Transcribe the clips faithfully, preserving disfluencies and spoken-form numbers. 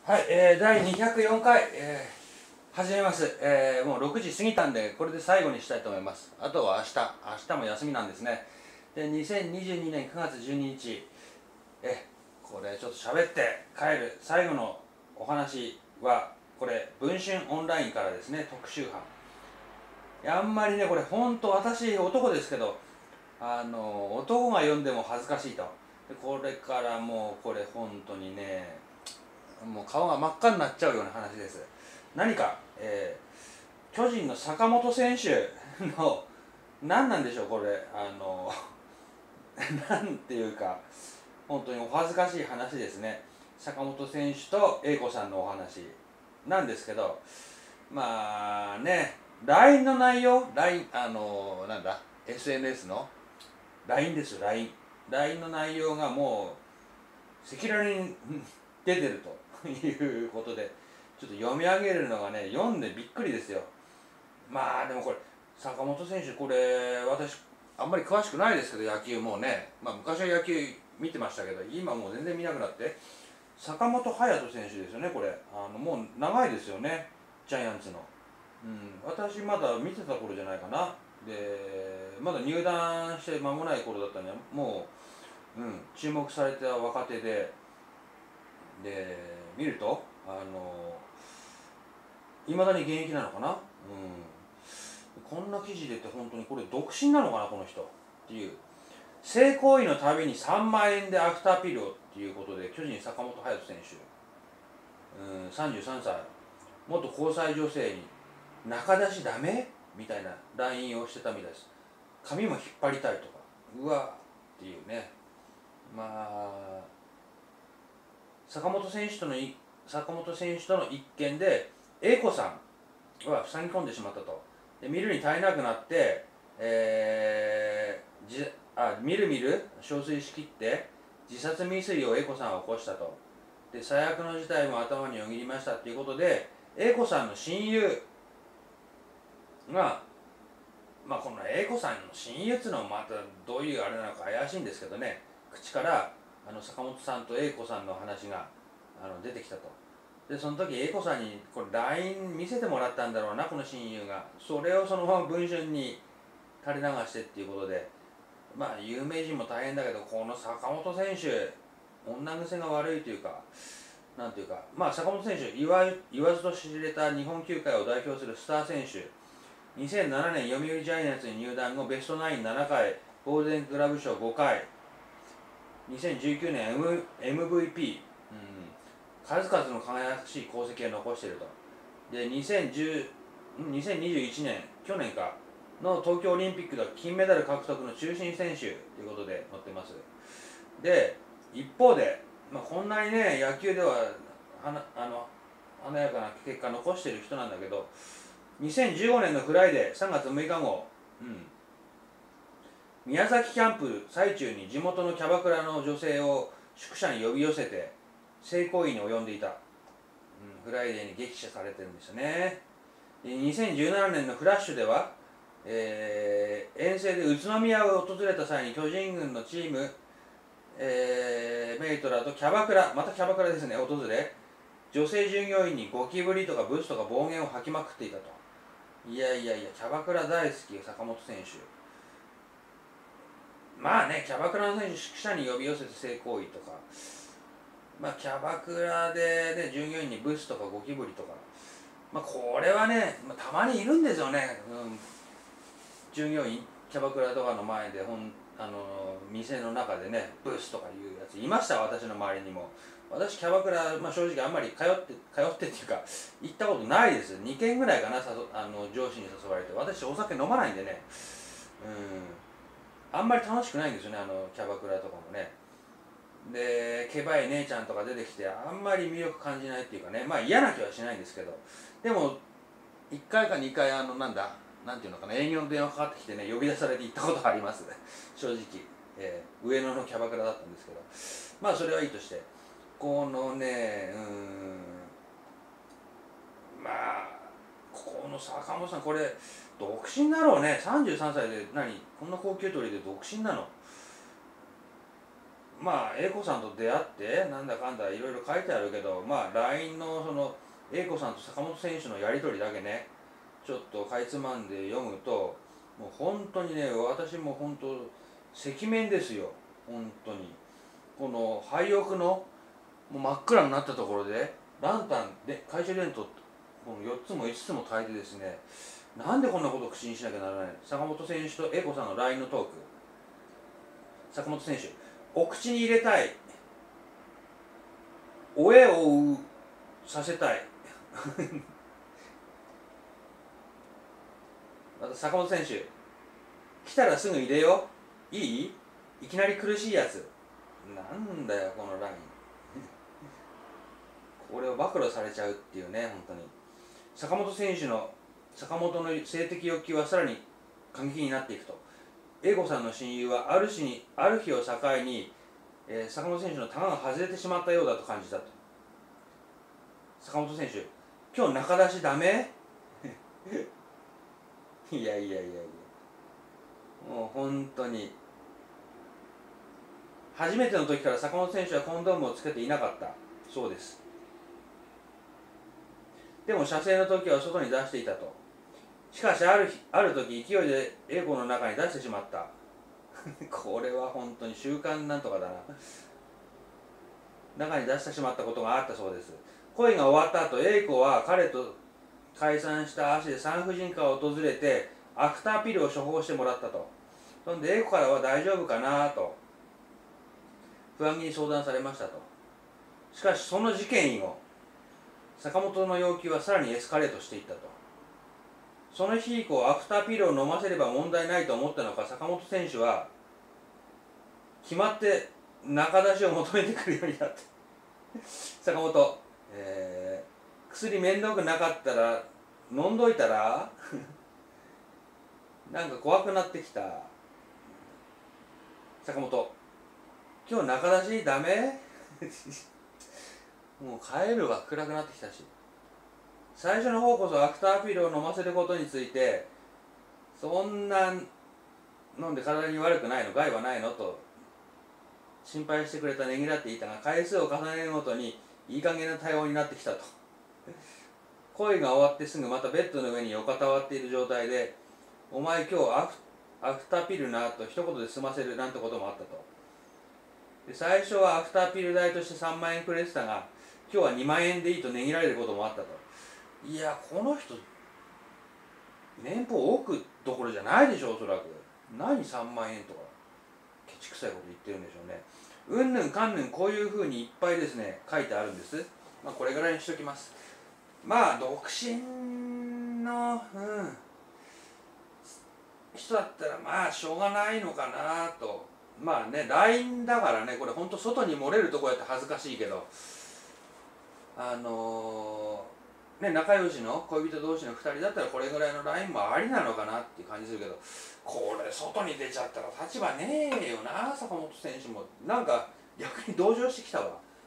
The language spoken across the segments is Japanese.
はい、えー、だいにひゃくよんかい、えー、始めます、えー、もうろくじ過ぎたんで、これで最後にしたいと思います。あとは明日、明日も休みなんですね。で、にせんにじゅうにねんくがつじゅうににち、え、これちょっと喋って帰る最後のお話は、これ、文春オンラインからですね、特集班。あんまりね、これ、ほんと私、男ですけど、あの、男が読んでも恥ずかしいと。で、これからもう、これ、本当にね、もう顔が真っ赤になっちゃうような話です。何か、えー、巨人の坂本選手の何なんでしょうこれ、あのなんていうか本当にお恥ずかしい話ですね。坂本選手と英子さんのお話なんですけど、まあね、 ライン の内容、 ライン あのなんだ エスエヌエス の ライン です。 ライン ライン の内容がもう赤裸々に出てるということで、ちょっと読み上げるのがね、読んでびっくりですよ。まあでもこれ、坂本選手、これ、私、あんまり詳しくないですけど、野球もね、まあ、昔は野球見てましたけど、今もう全然見なくなって、坂本勇人選手ですよね、これ、あのもう長いですよね、ジャイアンツの。うん、私、まだ見てた頃じゃないかな。で、まだ入団して間もない頃だったのに、もう、うん、注目された若手で、で見るとあのいまだに現役なのかな、うん、こんな記事出て本当にこれ独身なのかなこの人っていう。性行為のたびにさんまんえんでアフターピルをっていうことで、巨人坂本勇人選手、うん、さんじゅうさんさい、元交際女性に仲出しダメみたいな ライン をしてたみたいです。髪も引っ張りたいとか、うわっていうね。まあ坂本選手とのい坂本選手との一件で、英子さんは塞ぎ込んでしまったと。で見るに耐えなくなって、えー、じあみるみる憔悴しきって自殺未遂を英子さんは起こしたと。で最悪の事態も頭によぎりましたっていうことで、英子さんの親友が、まあ、この英子さんの親友っていうのはまたどういうあれなのか怪しいんですけどね、口からあの坂本さんと英子さんの話があの出てきたと。でその時英子さんにこれ ライン 見せてもらったんだろうな、この親友が。それをそのまま文春に垂れ流してっていうことで、まあ有名人も大変だけど、この坂本選手、女癖が悪いというか、なんていうか、まあ坂本選手言わ言わずと知れた日本球界を代表するスター選手。にせんななねん読売ジャイアンツに入団後ベストナインななかい、ゴールデングラブ賞ごかい、にせんじゅうきゅうねん Mエムブイピー、数々の輝かしい功績を残していると。でにせんじゅう、にせんにじゅういちねん、去年かの東京オリンピックでは金メダル獲得の中心選手ということで載ってます。で一方で、まあ、こんなにね野球でははなあの華やかな結果を残している人なんだけど、にせんじゅうごねんのフライデーさんがつむいか号、うん、宮崎キャンプ最中に地元のキャバクラの女性を宿舎に呼び寄せて性行為に及んでいた、うん、フライデーに激写されてるんですよね。にせんじゅうななねんのフラッシュでは、えー、遠征で宇都宮を訪れた際に巨人軍のチーム、えー、メイトらとキャバクラ、またキャバクラですね、訪れ、女性従業員にゴキブリとかブスとか暴言を吐きまくっていたと。いやいやいや、キャバクラ大好き坂本選手。まあね、キャバクラの選手、宿舎に呼び寄せて性行為とか、まあキャバクラで、ね、従業員にブスとかゴキブリとか、まあこれはね、まあ、たまにいるんですよね、うん、従業員、キャバクラとかの前でほんあの店の中でね、ブスとかいうやついました、私の周りにも。私、キャバクラ、まあ、正直あんまり通って、通ってっていうか、行ったことないです。にけんぐらいかな、あの上司に誘われて。私、お酒飲まないんでね、うん、あんまり楽しくないんですよね、あのキャバクラとかもね。で、けばい姉ちゃんとか出てきて、あんまり魅力感じないっていうかね、まあ嫌な気はしないんですけど、でも、いっかいかにかい、あの、なんだ、なんていうのかな、営業の電話かかってきてね、呼び出されて行ったことがあります、正直。えー、上野のキャバクラだったんですけど、まあそれはいいとして、このね、うーん、まあ、この坂本さん、これ、独身だろうね、さんじゅうさんさいで何、こんな高級取りで独身なの。 まあ英子さんと出会ってなんだかんだいろいろ書いてあるけど、まあ ライン のその英子さんと坂本選手のやり取りだけねちょっとかいつまんで読むと、もう本当にね、私も本当赤面ですよ。本当にこの廃屋のもう真っ暗になったところでランタンで懐中電灯このよっつもいつつも焚いてですね、なんでこんなことを口にしなきゃならない。坂本選手と英子さんの ライン のトーク。坂本選手、お口に入れたい、おえをさせたいまた坂本選手、来たらすぐ入れよ、いい、いきなり苦しいやつ、なんだよこの ライン これを暴露されちゃうっていうね。本当に坂本選手の坂本の性的欲求はさらに過激になっていくと。英子さんの親友はある日にある日を境に、えー、坂本選手の球が外れてしまったようだと感じたと。坂本選手、今日中出しダメいやいやいやいや、もう本当に初めての時から坂本選手はコンドームをつけていなかったそうです。でも射精の時は外に出していたと。しかしある日ある時勢いで英子の中に出してしまったこれは本当に習慣なんとかだな。中に出してしまったことがあったそうです。恋が終わった後、英子は彼と解散した足で産婦人科を訪れてアフターピルを処方してもらったと。そんで英子からは大丈夫かなと不安気に相談されましたと。しかしその事件以後、坂本の要求はさらにエスカレートしていったと。その日以降、アフターピルを飲ませれば問題ないと思ったのか、坂本選手は決まって中出しを求めてくるようになって坂本、えー、薬めんどくなかったら飲んどいたらなんか怖くなってきた。坂本、今日中出しダメもう帰るわ、暗くなってきたし。最初の方こそアフターピルを飲ませることについて、そんな飲んで体に悪くないの、害はないのと心配してくれたねぎらっていたが、回数を重ねるごとにいい加減な対応になってきたと。恋が終わってすぐまたベッドの上に横たわっている状態で、お前今日アフアフターピルなと一言で済ませるなんてこともあったと。で最初はアフターピル代としてさんまんえんくれてたが、今日はにまんえんでいいと値切られることもあったと。いや、この人年俸多くどころじゃないでしょ、おそらく。何さんまんえんとかケチくさいこと言ってるんでしょうね。うんぬんかんぬん、こういうふうにいっぱいですね書いてあるんです。まあこれぐらいにしときます。まあ独身の、うん、人だったらまあしょうがないのかなと。まあね、 ライン だからね、これほんと外に漏れるとこやって恥ずかしいけど、あのー、ね、仲良しの恋人同士のふたりだったらこれぐらいの ライン もありなのかなっていう感じするけど、これ外に出ちゃったら立場ねえよな。坂本選手もなんか逆に同情してきたわ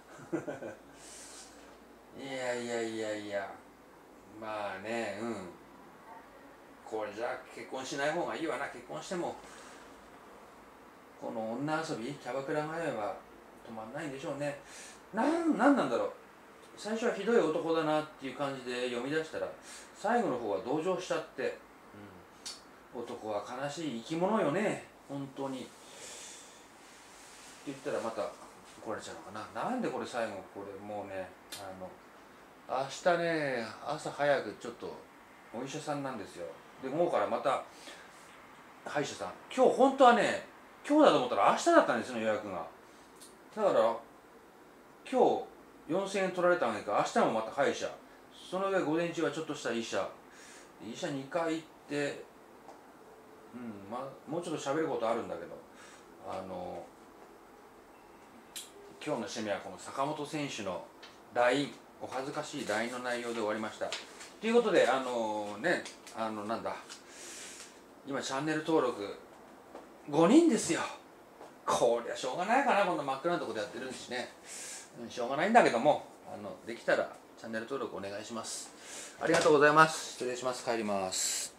いやいやいやいや、まあね、うん、これじゃあ結婚しない方がいいわな。結婚してもこの女遊びキャバクラがあれば止まんないんでしょうね。なん、なんなんだろう、最初はひどい男だなっていう感じで読み出したら最後の方は同情しちゃって、うん、男は悲しい生き物よね本当にって言ったらまた怒られちゃうのかな。なんでこれ最後これもうね、あの明日ね朝早くちょっとお医者さんなんですよ。で午後からまた歯医者さん、今日本当はね今日だと思ったら明日だったんですよ、予約が。だから今日よんせんえん取られたんだけど、明日もまた歯医者、その上午前中はちょっとした医者、医者にかい行って、うんまあ、もうちょっと喋ることあるんだけど、あの今日の締めはこの坂本選手の ライン、 お恥ずかしい ライン の内容で終わりました。ということで、あのね、あのなんだ、今チャンネル登録ごにんですよ。こりゃしょうがないかな、こんな真っ暗なとこでやってるんしね、うん、しょうがないんだけども、あのできたらチャンネル登録お願いします。ありがとうございます。失礼します。帰ります。